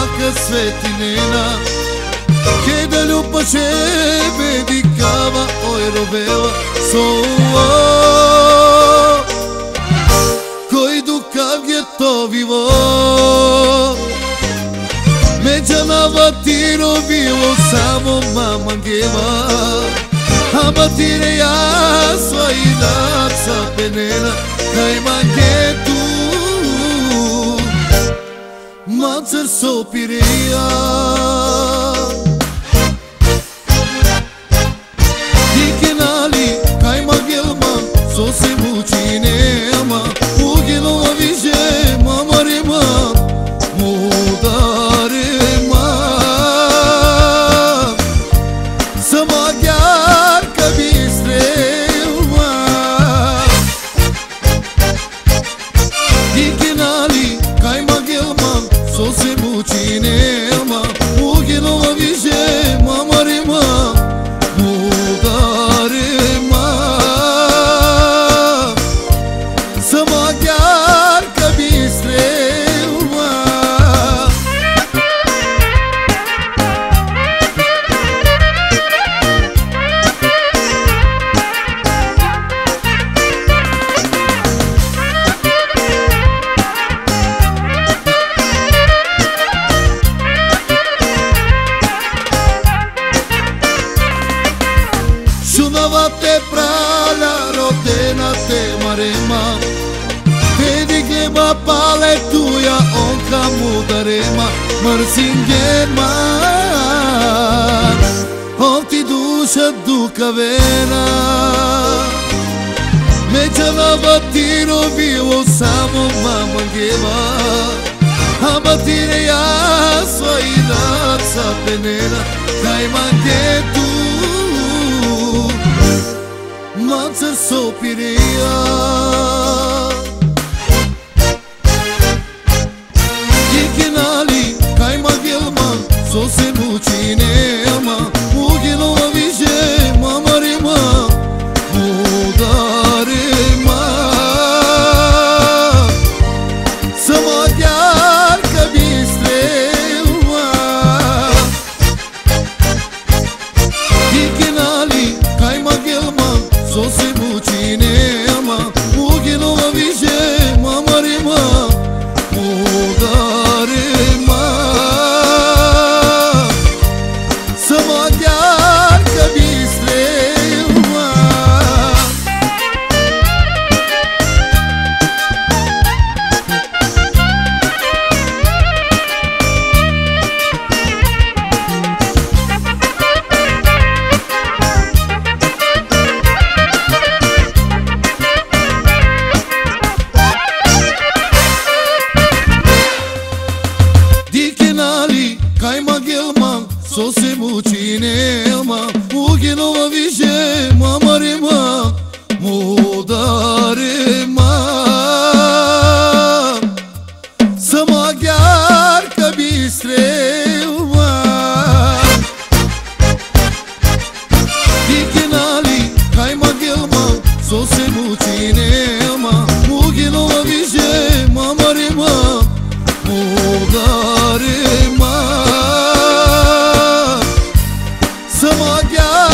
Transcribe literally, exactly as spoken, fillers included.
baka svetinena, che da ljubav čebe dikava, oj roveva sovo. Koji dukav je to vivo, međana vatiro bilo samo mama geva, a batire ja svoji naca penena, kaj mangetu macer sopireja. Dikenali kaj magelman, so se muči nema, ugelova više mamarima, mudarima. Sama gyarka bistrema, dikenali kaj magelman, so se muči nema, ugelova više mamarima, mudarima. Sama gyarka bistrema. Šunava te prala, rodena te marema, vedi gleba pale tuja, onka mudarema, mrzim german, on ti duša dukavena. Međana vatiro bilo samo mama geva, a batire ja svoji naca penena, kaj mangetu macer sopireja. Dikenali kaj magelman, so se muči nema, ugelova više mamarima, mudarima. Sama gyarka bistrema. Dikenali kaj magelman, so se muči nema, ugelova više mamarima, mudarima. Sama gyarka bistrema. Dikenali kaj magelman, so se muči nema, ugelova više mamarima, mudarima. Sama gyarka bistrema. Dikenali kaj magelman, so se muči nema, ugelova više mamarima, mudarima. Sama gyarka